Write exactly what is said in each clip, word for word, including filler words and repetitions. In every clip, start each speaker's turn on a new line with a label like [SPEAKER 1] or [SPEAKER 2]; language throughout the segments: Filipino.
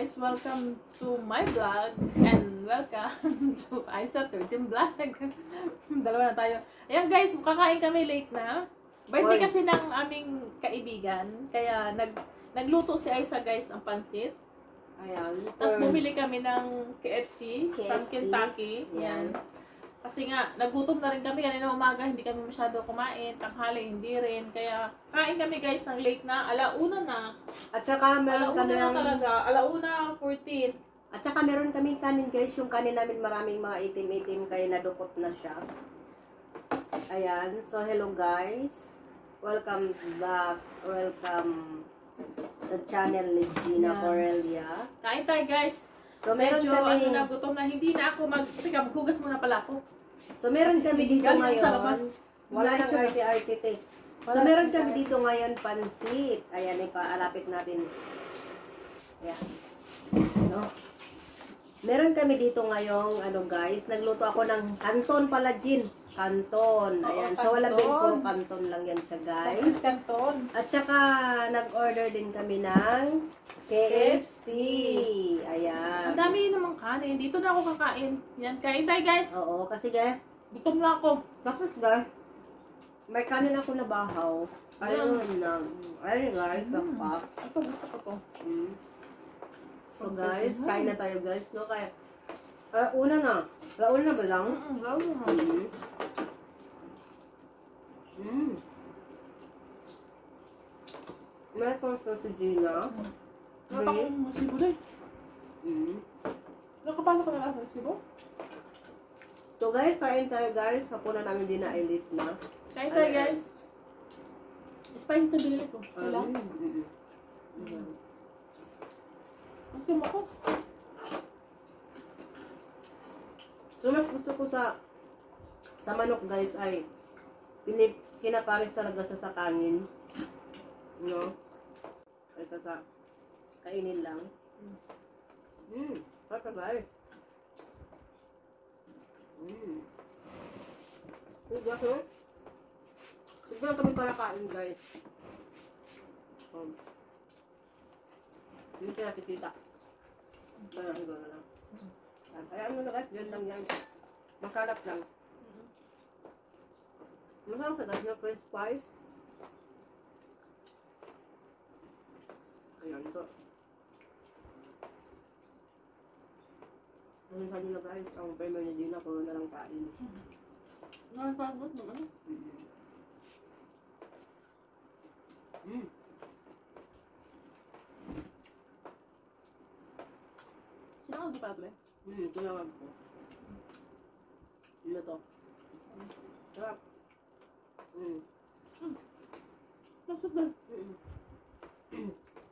[SPEAKER 1] guys, welcome to my vlog and welcome to Pysia thirteen vlog. Dalawa na tayo. Ayan guys, kakain kami late na. Birthday Oy. kasi ng aming kaibigan, kaya nag nagluto si Isa guys ng pancit.
[SPEAKER 2] Ayan.
[SPEAKER 1] Tapos bumili kami ng K F C,
[SPEAKER 2] K F C.
[SPEAKER 1] from Kentucky. Yan. Kasi nga, nagutom na rin kami kanina umaga, hindi kami masyado kumain, tanghali hindi rin. Kaya kain kami guys ng late na, alauna na.
[SPEAKER 2] At saka meron
[SPEAKER 1] alauna
[SPEAKER 2] kami
[SPEAKER 1] na talaga, alauna fourteen.
[SPEAKER 2] At saka meron kaming kanin guys, yung kanin namin maraming mga itim-itim kaya nadukot na siya. Ayan, so hello guys. Welcome back. Welcome sa channel ni Gina,
[SPEAKER 1] Yeah.
[SPEAKER 2] Parrilla.
[SPEAKER 1] Kain tayo guys.
[SPEAKER 2] So meron
[SPEAKER 1] Medyo,
[SPEAKER 2] kami,
[SPEAKER 1] ano na, gutom na, hindi na ako mag... Teka, maghugas muna pala ako.
[SPEAKER 2] so meron
[SPEAKER 1] Kasi
[SPEAKER 2] kami dito
[SPEAKER 1] galing
[SPEAKER 2] ngayon.
[SPEAKER 1] sa labas.
[SPEAKER 2] Wala nang
[SPEAKER 1] Diretso na.
[SPEAKER 2] arte-arte. So
[SPEAKER 1] Wala
[SPEAKER 2] meron
[SPEAKER 1] na.
[SPEAKER 2] kami dito ngayon pancit. Ayan, ipaalapit natin. Ayan. So, meron kami dito ngayong, ano guys, nagluto ako ng Canton pala, Gin. Canton. Ayan.
[SPEAKER 1] Oo,
[SPEAKER 2] So, wala din,
[SPEAKER 1] Canton.
[SPEAKER 2] puro Canton lang yan siya, guys.
[SPEAKER 1] Pancit Canton.
[SPEAKER 2] At saka, nag-order din kami ng K F C. Ayan.
[SPEAKER 1] Ang dami namang kanin. Dito na ako kakain. Yan, kain tayo guys.
[SPEAKER 2] Oo, kasi guys,
[SPEAKER 1] Gutom na ako.
[SPEAKER 2] tapos guys, may kanin ako na bahaw. Ayun na. Ayun guys,
[SPEAKER 1] Mm.
[SPEAKER 2] pakpak.
[SPEAKER 1] Ito, gusto ko to.
[SPEAKER 2] Mm. So guys, kain na tayo guys, no? Kaya, uh, una na. Launa na ba lang?
[SPEAKER 1] Mm-mm, lalo na.
[SPEAKER 2] Mm. Mm. May sauce na si Gina.
[SPEAKER 1] Napakong masibo din.
[SPEAKER 2] Mm.
[SPEAKER 1] Nakapasok ka na lang sa masibo?
[SPEAKER 2] So guys, kain tayo guys. Hapunan namin din na elite na.
[SPEAKER 1] Kain tayo
[SPEAKER 2] Ayan.
[SPEAKER 1] guys. Spice na binili ko.
[SPEAKER 2] Um,
[SPEAKER 1] Wala.
[SPEAKER 2] mm, mm.
[SPEAKER 1] Ang timo ko.
[SPEAKER 2] So mas gusto ko sa sa manok guys ay pinip, kinapares talaga sa sa kanin. No? Kaysa sa kainin lang. Mm. Sarap guys. Mm. Sige ko. Sige lang kami para kain guys. Um. Hindi sila kitita. Kaya siguro lang. Kaya ano na guys, yun lang yan. Makalap lang. Masarap ka guys, yung fresh spice. Ayan, so. Ngayon sa Gina guys, ang premier ni Gina, puro na lang kain.
[SPEAKER 1] Nakapagod mo ano?
[SPEAKER 2] Mm. Mm.
[SPEAKER 1] Sinakal di pa ito eh.
[SPEAKER 2] Hmm, tinawag ko. Ano to? Sarap. Hmm.
[SPEAKER 1] Nasad na.
[SPEAKER 2] Mm.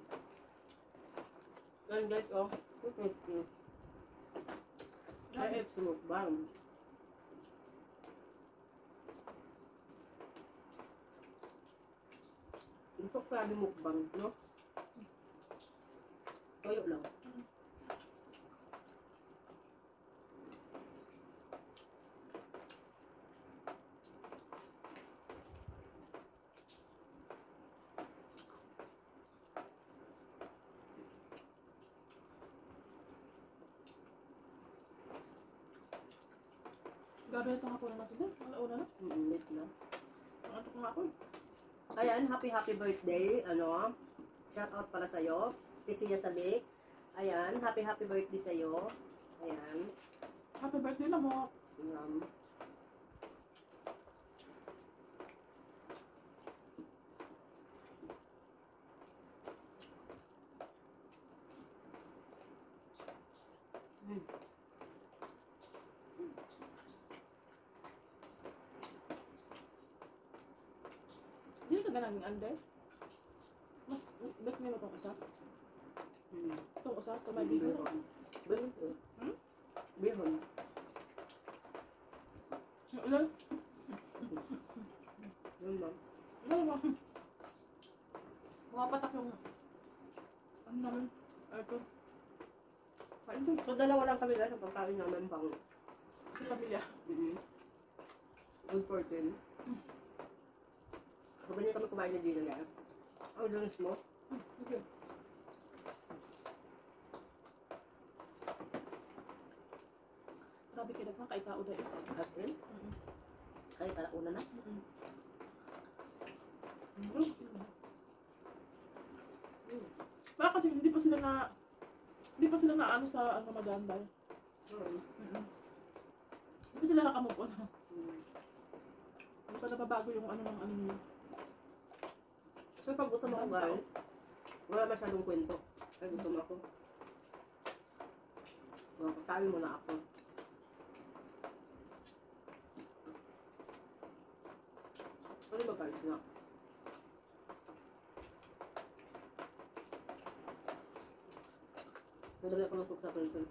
[SPEAKER 2] Yan guys, oh. Okay. Ay, F smoke bang. Gusto ko kaya mukbang, no? Toyo lang.
[SPEAKER 1] Gabi ito nga po na natin din. Alauna na.
[SPEAKER 2] Mm, late na.
[SPEAKER 1] Ang ato ko nga ako.
[SPEAKER 2] Ayan, happy happy birthday. Ano? Shout out pala sa'yo. Pysia Zabek. Ayan, happy happy birthday sa'yo. Ayan.
[SPEAKER 1] Happy birthday na mo.
[SPEAKER 2] Um, mm.
[SPEAKER 1] Hindi ka ganang under? Mas, mas, ba't may mo itong isa?
[SPEAKER 2] Mm.
[SPEAKER 1] Itong isa? Ito may dito.
[SPEAKER 2] Bihon. Bihon.
[SPEAKER 1] Hmm?
[SPEAKER 2] Bihon.
[SPEAKER 1] Yung ulan?
[SPEAKER 2] Yun ba?
[SPEAKER 1] Ulan mo. Mapapatak yung... Ano naman? Ito. Kain to.
[SPEAKER 2] So, dalawa lang kami guys sa pagkain namin pang
[SPEAKER 1] Sa pamilya.
[SPEAKER 2] mm-hmm. Good for ten. So, ganyan kami kumain na Gina guys. Oh, drinks mo?
[SPEAKER 1] Okay. kay daghan kay tao dai.
[SPEAKER 2] At in,
[SPEAKER 1] Mm.
[SPEAKER 2] kahit ala una na.
[SPEAKER 1] Mm.
[SPEAKER 2] Mm.
[SPEAKER 1] Para kasi hindi pa sila na hindi pa sila na ano sa ano Ramadan dahil.
[SPEAKER 2] Mm.
[SPEAKER 1] Mm. Hindi pa sila nakamove on.
[SPEAKER 2] Mm.
[SPEAKER 1] Hindi pa nababago yung ano ng ano niya.
[SPEAKER 2] So pag gutom ako guys, wala masyadong kwento. Ay gutom ako. Well, kakain muna ako. Ano ba guys na? Nalagay ako ng cook sa printer.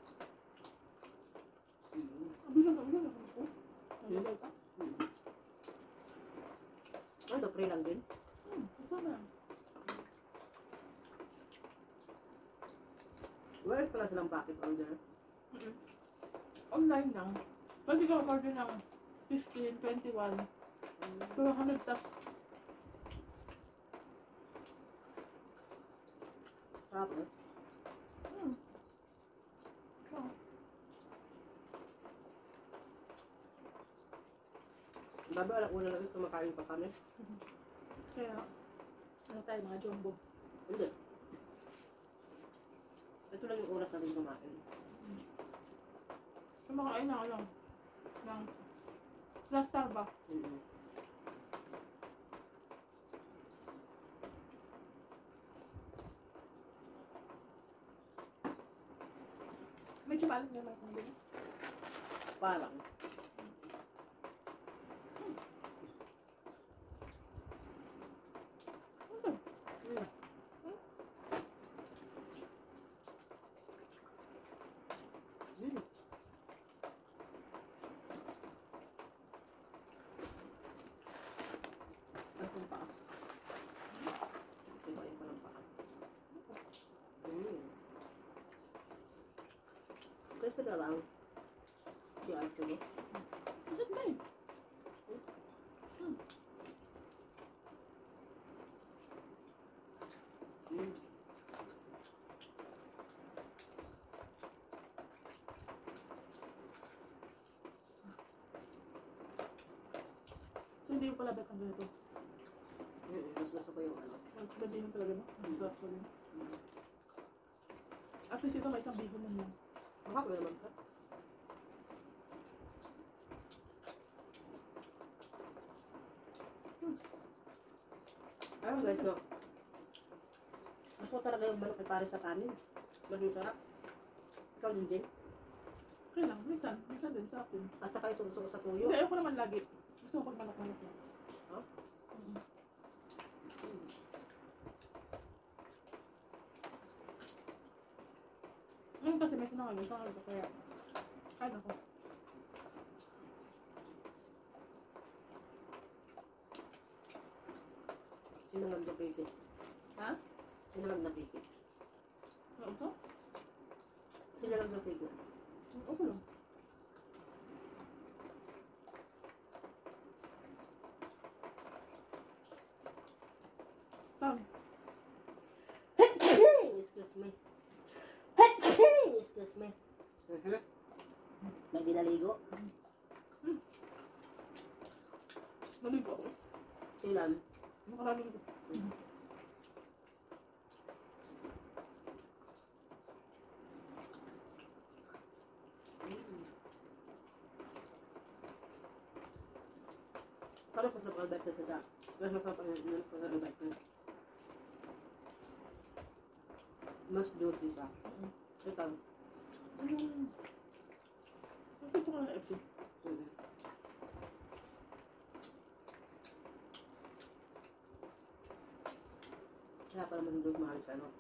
[SPEAKER 2] Mm.
[SPEAKER 1] Ang bilang ang bilang ako. Nalagay ka?
[SPEAKER 2] Mm. Ano, pre lang din?
[SPEAKER 1] Hmm, sana.
[SPEAKER 2] Wala pala silang packet order.
[SPEAKER 1] Mm-mm. Online lang. Pwede ka order ng fifteen, twenty-one, two hundred plus.
[SPEAKER 2] Tapos,
[SPEAKER 1] Hmm. Oh.
[SPEAKER 2] bago alam una lang kumakain pa kami.
[SPEAKER 1] Kaya, ano tayo, mga jumbo.
[SPEAKER 2] Hindi. Ito lang yung oras natin kumain.
[SPEAKER 1] Kumakain na lang. Ng last Starbucks.
[SPEAKER 2] Mm-hmm.
[SPEAKER 1] Medyo maalam na lang kung din.
[SPEAKER 2] Parang.
[SPEAKER 1] Ano?
[SPEAKER 2] Mm. Mm. Ang paa. Ibain ko ng paa. Mm. Tapos pa lang. Si Alto mo.
[SPEAKER 1] Masarap na eh. Hmm.
[SPEAKER 2] Mm.
[SPEAKER 1] So hindi ko pala bet ang ganito.
[SPEAKER 2] Mm. Mas gusto ko yung ano.
[SPEAKER 1] Magpwede yun talaga no? Ang sarap ko rin.
[SPEAKER 2] Mm.
[SPEAKER 1] At least ito may isang bihon na lang.
[SPEAKER 2] Makakain naman ka. Ayun guys, no. Gusto ko talaga yung manok ay pare sa kanin. Mas masarap. Ikaw din, Jane.
[SPEAKER 1] Okay lang, minsan. Minsan din sa akin.
[SPEAKER 2] At saka isuso sa tuyo.
[SPEAKER 1] Kasi ayoko naman lagi. Gusto ko pag manok-manok na.
[SPEAKER 2] Huh?
[SPEAKER 1] Mm.
[SPEAKER 2] Mm.
[SPEAKER 1] Ngayon kasi may sinangal. Sinangal ko kaya. Kain ako.
[SPEAKER 2] Sino lang na piki?
[SPEAKER 1] Ha?
[SPEAKER 2] Sino lang na piki?
[SPEAKER 1] Ano ito?
[SPEAKER 2] Sino lang na piki?
[SPEAKER 1] Okay lang. Saan?
[SPEAKER 2] Excuse me. Excuse me. Mhm. May ginaligo.
[SPEAKER 1] Naligo ako.
[SPEAKER 2] Ilan?
[SPEAKER 1] Makarami ko.
[SPEAKER 2] Mm. Parang mas napaka-albert ka sa mas napaka-albert ka. Mas juicy siya.
[SPEAKER 1] Mm.
[SPEAKER 2] Ikaw.
[SPEAKER 1] Mm. Ang gusto ko ng F C.
[SPEAKER 2] Mm. Kaya pala manindog mahal siya, no?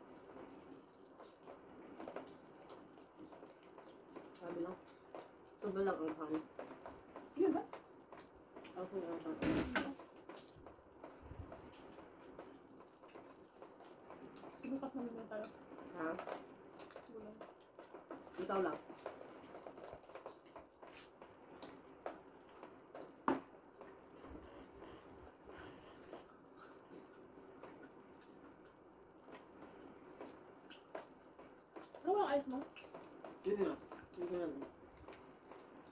[SPEAKER 2] Sabi lang. Sobrang lang ang hangin.
[SPEAKER 1] Yun ba?
[SPEAKER 2] Ako ang hangin.
[SPEAKER 1] Bukas naman na tayo.
[SPEAKER 2] Ha?
[SPEAKER 1] Bulan.
[SPEAKER 2] Ikaw lang.
[SPEAKER 1] Ano ba ang ice mo?
[SPEAKER 2] Yun na. Yun na lang.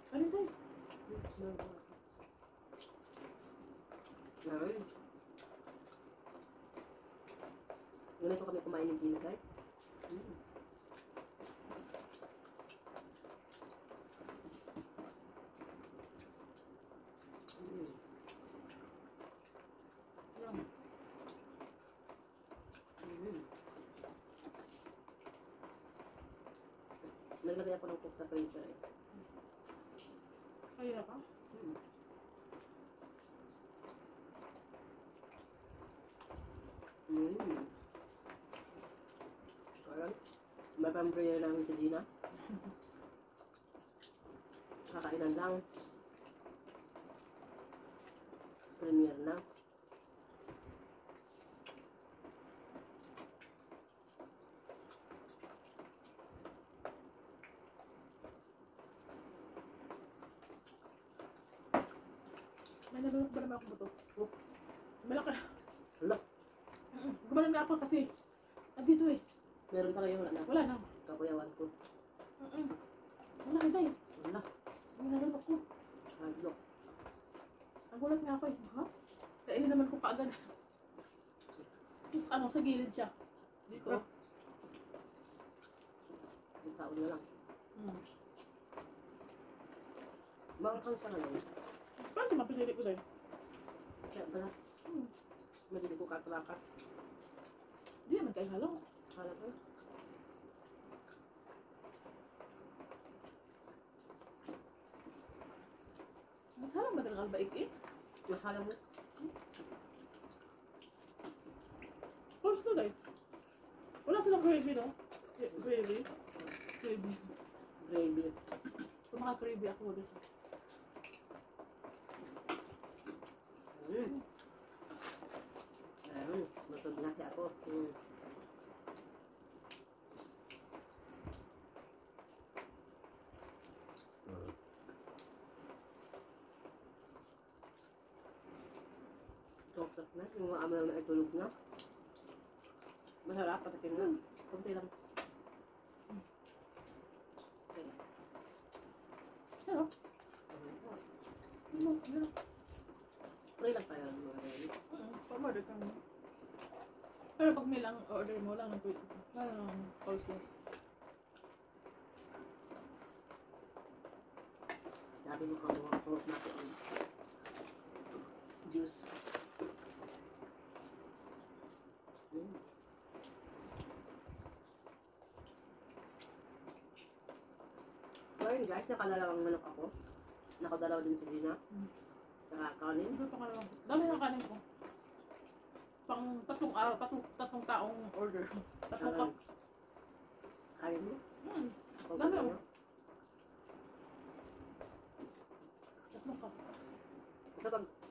[SPEAKER 1] Ano ito?
[SPEAKER 2] Ay. Ganito kami kumain ng Gina, guys. Mm. Mm.
[SPEAKER 1] Yan.
[SPEAKER 2] Mm. Naglagay ako ng cook sa freezer eh.
[SPEAKER 1] Kaya ka?
[SPEAKER 2] Mm. Mm. Ayan. May pampraya namin si Gina. Kakainan lang. Premiere na.
[SPEAKER 1] May nalulok ba naman ako buto?
[SPEAKER 2] Oh,
[SPEAKER 1] Malaki.
[SPEAKER 2] hala.
[SPEAKER 1] Gumalan na ako kasi. Andito eh.
[SPEAKER 2] Meron pa kayo wala na.
[SPEAKER 1] Wala na.
[SPEAKER 2] Kakuyawan ko.
[SPEAKER 1] Mm-mm. Wala ka tayo.
[SPEAKER 2] Wala.
[SPEAKER 1] May nalulok ko.
[SPEAKER 2] Hadlok.
[SPEAKER 1] Nagulat nga ako eh. Ha? Kainin naman ko kaagad. Sus, ano, sa gilid siya. Dito.
[SPEAKER 2] Oh. Ang saon na lang.
[SPEAKER 1] Hmm.
[SPEAKER 2] Bakit kang siya ngayon?
[SPEAKER 1] Kasi mapinili ko dahil.
[SPEAKER 2] Kaya pala.
[SPEAKER 1] Hmm.
[SPEAKER 2] Madili ko kakalaka.
[SPEAKER 1] Hindi naman kayo halong.
[SPEAKER 2] Kala ko.
[SPEAKER 1] Mas halang ba talaga albaik eh?
[SPEAKER 2] Nakala mo?
[SPEAKER 1] Course to dahil. Wala silang gravy no? Eh, Gravy? Gravy.
[SPEAKER 2] Gravy.
[SPEAKER 1] Kung maka-gravy ako dito.
[SPEAKER 2] Mm. Ayun. Masod na siya ako. Mm. Tosok na. Yung mga amal na itulog na. Masarap. Patakin na. Kunti lang. Okay.
[SPEAKER 1] Ano? Ano? Ano?
[SPEAKER 2] Pray lang tayo ng mga rin.
[SPEAKER 1] Mm, pa-order ka mo. Pero pag may lang order mo lang ng pwede. Ano, coleslaw.
[SPEAKER 2] Sabi mo kung mga fruit natin ang juice. Mm. Ngayon guys, nakalalawang manok ako. Nakadalaw din si Gina.
[SPEAKER 1] Mm.
[SPEAKER 2] Saka kanin.
[SPEAKER 1] Hindi pa ka lang. Dami ng kanin ko. Pang tatlong araw, tatlong, tatlong taong order. Tatlong cup.
[SPEAKER 2] Kanin mo?
[SPEAKER 1] Hmm,
[SPEAKER 2] O,
[SPEAKER 1] dami
[SPEAKER 2] gusto
[SPEAKER 1] oh.
[SPEAKER 2] mo?
[SPEAKER 1] Tatlong cup.
[SPEAKER 2] Sa pag